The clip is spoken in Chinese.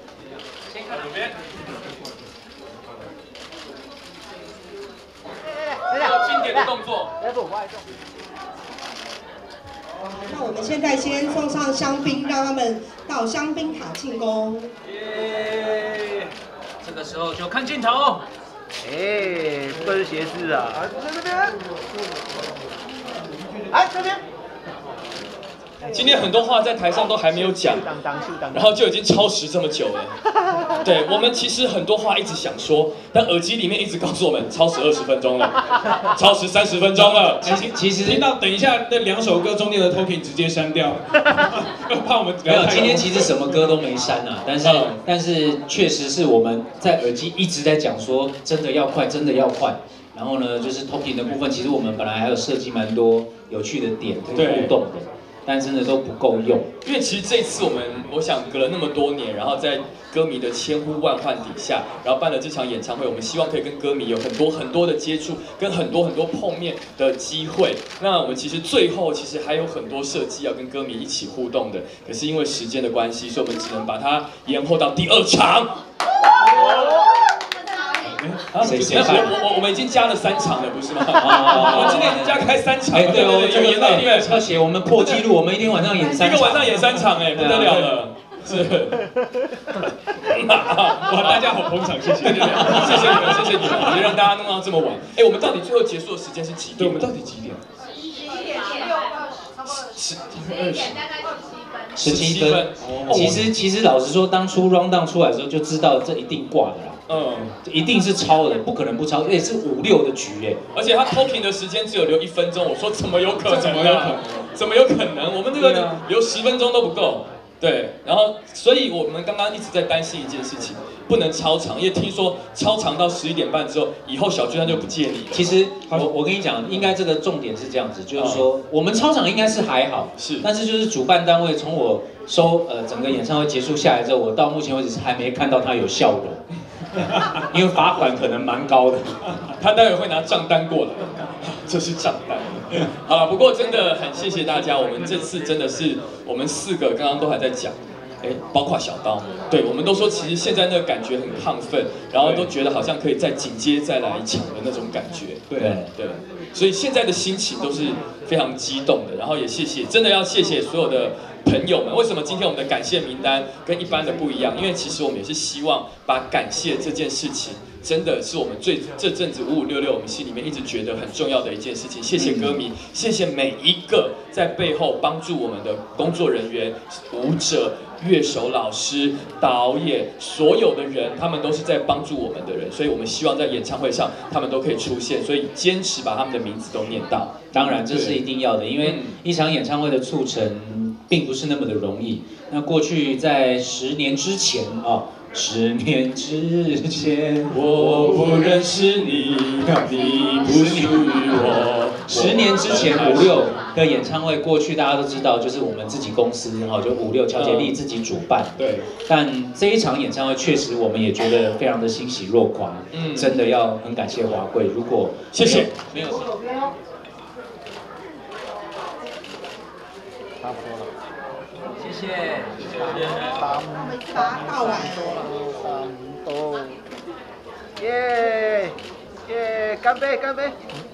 先看左边。经典的动作。 那我们现在先送上香槟，让他们到香槟塔庆功。 耶！这个时候就看镜头。 哎，分斜视啊！ 在这边。 哎，这边。 今天很多话在台上都还没有讲，然后就已经超时这么久了。对，我们其实很多话一直想说，但耳机里面一直告诉我们超时20分钟了，超时30分钟了。 其实听到等一下那2首歌中间的 talking 直接删掉，怕我们没有。今天其实什么歌都没删啊，但是确实是我们在耳机一直在讲说真的要快，真的要快。然后呢，就是 talking 的部分，其实我们本来还有设计蛮多有趣的点可以互动的。但真的都不够用， 因为其实这次我想隔了那么多年，然后在歌迷的千呼万唤底下，然后办了这场演唱会，我们希望可以跟歌迷有很多的接触，跟很多碰面的机会。那我们其实最后其实还有很多设计要跟歌迷一起互动的，可是因为时间的关系，所以我们只能把它延后到第2场。我们已经加了3场了，不是吗？我们今天已经加开3场。 哎，对哦，这个要写我们破纪录，我们一天晚上演3场， 一个晚上演3场，哎，不得了了。是， 哇，大家好捧场，谢谢， 谢谢你们，谢谢你们，别让大家弄到这么晚。哎，我们到底最后结束的时间是几点？ 对，我们到底几点 ？11点6，11点大概 17分。其实老实说，当初 round down 出来的时候就知道这一定挂的啦。一定是超的，不可能不超，而且是5、6的局哎。 而且他 talking 的时间只有留1分钟，我说怎么有可能？怎么有可能？我们这个留10分钟都不够。对，然后所以我们刚刚一直在担心一件事情，不能超长，因为听说超长到11点半之后，以后小巨蛋就不借你了。 其实我跟你讲，应该这个重点是这样子，就是说我们超长应该是还好，但是就是主办单位从我收整个演唱会结束下来之后，我到目前为止是还没看到它有效果。因为罚款可能蛮高的， 他待会会拿账单过来，这是账单。好了，不过真的很谢谢大家，我们这次真的是我们4个刚刚都还在讲，包括小刀，对我们都说其实现在那个感觉很亢奋，然后都觉得好像可以再紧接再来一场的那种感觉。对，所以现在的心情都是非常激动的，然后也真的要谢谢所有的朋友们。为什么今天我们的感谢名单跟一般的不一样？因为其实我们也是希望把感谢这件事情，真的是我们这阵子5566我们心里面一直觉得很重要的一件事情。谢谢歌迷，谢谢每一个在背后帮助我们的工作人员、舞者、乐手、老师、导演，所有的人，他们都是在帮助我们的人，所以我们希望在演唱会上他们都可以出现，所以坚持把他们的名字都念到。 当然，这是一定要的，因为一场演唱会的促成并不是那么的容易。那过去在10年之前啊。10年之前， 我不认识你，你不属于我。 10年之前5、6的演唱会，过去大家都知道，就是我们自己公司哈，就5、6乔杰利自己主办。 对。 但这一场演唱会确实我们也觉得非常的欣喜若狂。真的要很感谢华贵。如果谢谢， 没有。 差不多了。 谢谢。 我们把它倒完了。 耶！干杯！